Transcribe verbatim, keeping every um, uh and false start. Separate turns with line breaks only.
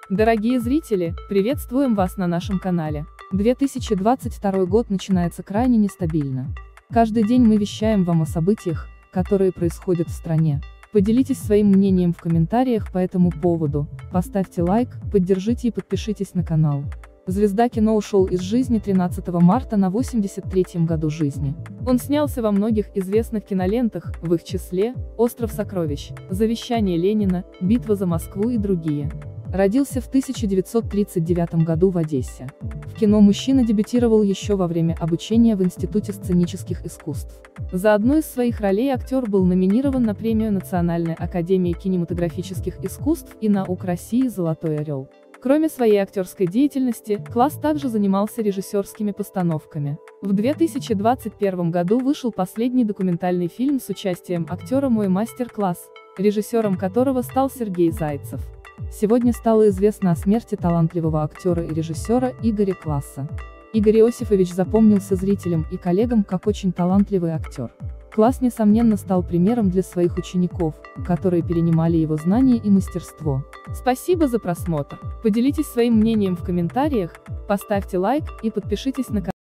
Дорогие зрители, приветствуем вас на нашем канале. две тысячи двадцать второй год начинается крайне нестабильно. Каждый день мы вещаем вам о событиях, которые происходят в стране. Поделитесь своим мнением в комментариях по этому поводу, поставьте лайк, поддержите и подпишитесь на канал. Звезда кино ушел из жизни тринадцатого марта на восемьдесят третьем году жизни. Он снялся во многих известных кинолентах, в их числе «Остров сокровищ», «Завещание Ленина», «Битва за Москву» и другие. Родился в тысяча девятьсот тридцать девятом году в Одессе. В кино мужчина дебютировал еще во время обучения в Институте сценических искусств. За одну из своих ролей актер был номинирован на премию Национальной академии кинематографических искусств и наук России «Золотой орел». Кроме своей актерской деятельности, Класс также занимался режиссерскими постановками. В две тысячи двадцать первом году вышел последний документальный фильм с участием актера «Мой мастер-класс», режиссером которого стал Сергей Зайцев. Сегодня стало известно о смерти талантливого актера и режиссера Игоря Класса. Игорь Иосифович запомнился зрителям и коллегам как очень талантливый актер. Класс, несомненно, стал примером для своих учеников, которые перенимали его знания и мастерство. Спасибо за просмотр. Поделитесь своим мнением в комментариях, поставьте лайк и подпишитесь на канал.